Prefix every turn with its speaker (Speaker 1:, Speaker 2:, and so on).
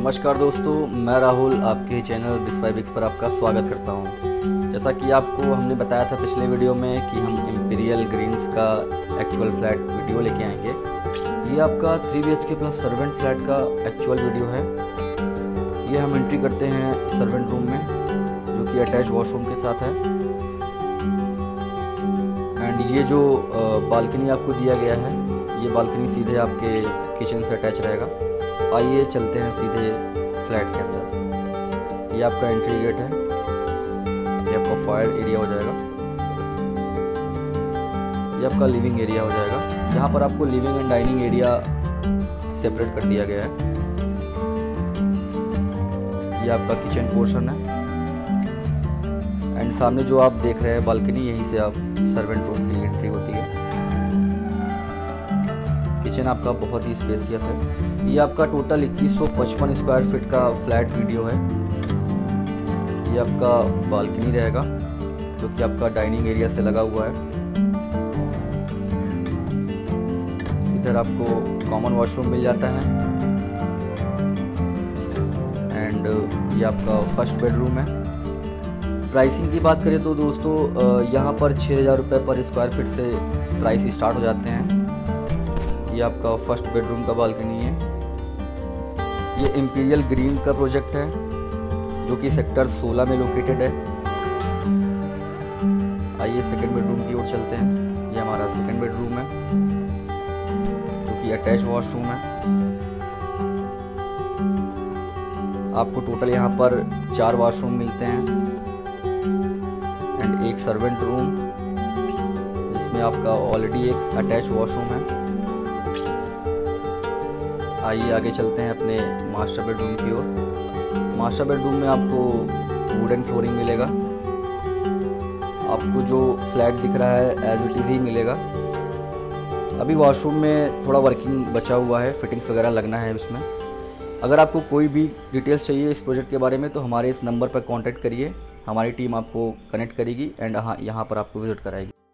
Speaker 1: नमस्कार दोस्तों, मैं राहुल आपके चैनल ब्रिक्स बाय ब्रिक्स पर आपका स्वागत करता हूं। जैसा कि आपको हमने बताया था पिछले वीडियो में कि हम इंपीरियल ग्रीन्स का एक्चुअल फ्लैट वीडियो लेके आएंगे। ये आपका 3 BHK प्लस सर्वेंट फ्लैट का एक्चुअल वीडियो है। ये हम एंट्री करते हैं सर्वेंट रूम में, जो कि अटैच वॉशरूम के साथ है। एंड ये जो बालकनी आपको दिया गया है, ये बालकनी सीधे आपके किचन से अटैच रहेगा। आइए चलते हैं सीधे फ्लैट के अंदर। ये आपका एंट्री गेट है, ये आपका फायर एरिया हो जाएगा, ये आपका लिविंग एरिया हो जाएगा। यहाँ पर आपको living and dining area separate कर दिया गया है। ये आपका किचन पोर्शन है। एंड सामने जो आप देख रहे हैं बालकनी, यहीं से आप सर्वेंट रूम की एंट्री होती है। किचन आपका बहुत ही स्पेसियस है। ये आपका टोटल 2155 स्क्वायर फीट का फ्लैट वीडियो है। ये आपका बालकनी रहेगा, जो कि आपका डाइनिंग एरिया से लगा हुआ है। इधर आपको कॉमन वॉशरूम मिल जाता है। एंड ये आपका फर्स्ट बेडरूम है। प्राइसिंग की बात करें तो दोस्तों, यहाँ पर 6000 रुपये पर स्क्वायर फीट से प्राइस स्टार्ट हो जाते हैं। ये आपका फर्स्ट बेडरूम का बालकनी है। ये इंपीरियल ग्रीन का प्रोजेक्ट है, जो कि सेक्टर 16 में लोकेटेड है। आइए सेकंड बेडरूम की ओर चलते हैं। ये हमारा सेकंड बेडरूम है, जो कि अटैच वॉशरूम है। आपको टोटल यहाँ पर 4 वॉशरूम मिलते हैं एंड एक सर्वेंट रूम, जिसमें आपका ऑलरेडी एक अटैच वॉशरूम है। आइए आगे चलते हैं अपने मास्टर बेडरूम की ओर। मास्टर बेडरूम में आपको वुडन फ्लोरिंग मिलेगा। आपको जो फ्लैट दिख रहा है एज इट इज़ ही मिलेगा। अभी वॉशरूम में थोड़ा वर्किंग बचा हुआ है, फिटिंग्स वगैरह लगना है उसमें। अगर आपको कोई भी डिटेल्स चाहिए इस प्रोजेक्ट के बारे में तो हमारे इस नंबर पर कांटेक्ट करिए। हमारी टीम आपको कनेक्ट करेगी एंड यहाँ पर आपको विजिट कराएगी।